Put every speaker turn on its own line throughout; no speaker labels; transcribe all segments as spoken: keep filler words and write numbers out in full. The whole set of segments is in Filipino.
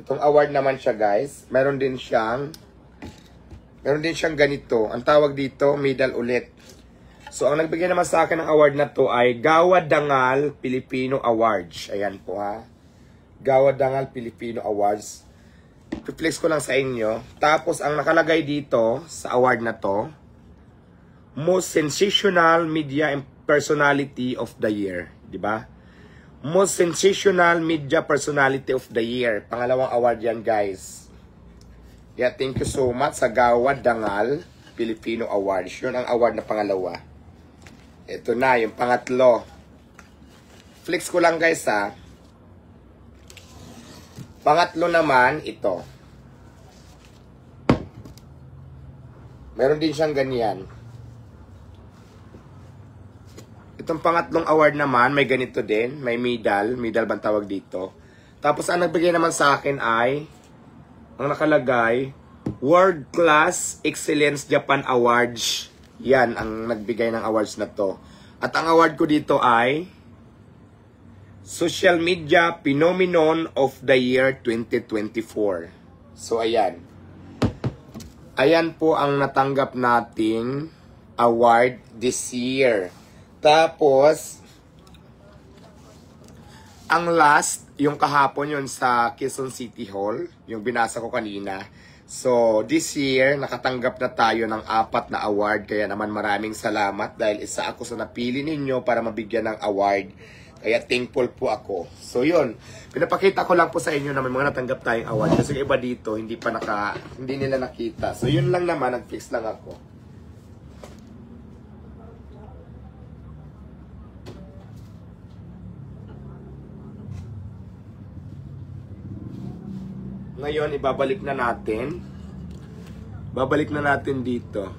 Itong award naman siya, guys. Meron din siyang meron din siyang ganito. Ang tawag dito, medal ulit. So, ang nagbigay naman sa akin ng award na to ay Gawad Dangal Filipino Awards. Ayan po, ha. Gawad Dangal Filipino Awards. I-flex ko lang sa inyo. Tapos, ang nakalagay dito sa award na to, Most Sensational Media Personality of the Year. Diba? Most Sensational Media Personality of the Year. Pangalawang award yan, guys. Yeah, thank you so much sa Gawad Dangal Filipino Awards. Yun ang award na pangalawa. Ito na, yung pangatlo. Flex ko lang, guys, ha. Pangatlo naman, ito. Meron din siyang ganyan. Itong pangatlong award naman, may ganito din. May medal. Medal bang tawag dito? Tapos, ang nagbigay naman sa akin ay, ang nakalagay, World Class Excellence Japan Awards. Yan, ang nagbigay ng awards na to. At ang award ko dito ay, Social Media Phenomenon of the Year twenty twenty-four. So, ayan. Ayan po ang natanggap nating award this year. Tapos, ang last, yung kahapon yun sa Quezon City Hall, yung binasa ko kanina. So, this year, nakatanggap na tayo ng apat na award. Kaya naman maraming salamat dahil isa ako sa napili ninyo para mabigyan ng award. Kaya thankful po ako. So, yun. Pinapakita ko lang po sa inyo na may mga natanggap tayong award. Kasi iba dito, hindi pa naka, hindi nila nakita. So, yun lang naman. Nag-fix lang ako. Ngayon, ibabalik na natin. Babalik na natin dito.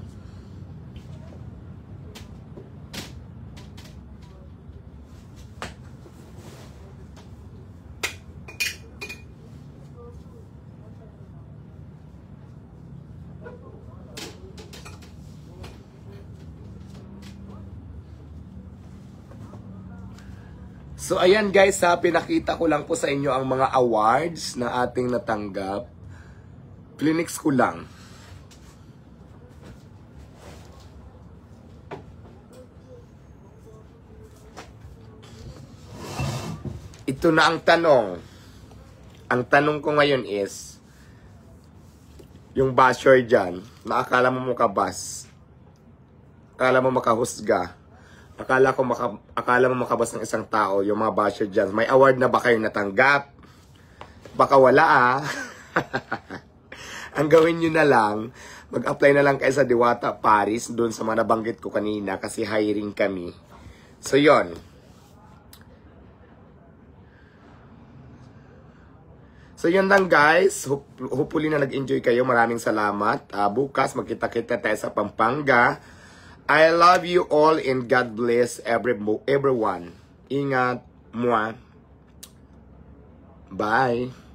So, ayan guys ha, pinakita ko lang po sa inyo ang mga awards na ating natanggap. Clinics ko lang. Ito na ang tanong. Ang tanong ko ngayon is, yung basher dyan, na akala mo makabas, akala mo makahusga, Akala ko maka, akala mo makabas ng isang tao, yung mga basher dyan. May award na ba kayo natanggap? Baka wala ah. Ang gawin nyo na lang, mag-apply na lang kayo sa Diwata Paris, doon sa mga nabanggit ko kanina, kasi hiring kami. So yon. So yun lang guys, hopefully na nag-enjoy kayo. Maraming salamat. Uh, bukas magkita-kita tayo sa Pampanga. I love you all and God bless every, everyone. Ingat. Mwah. Bye.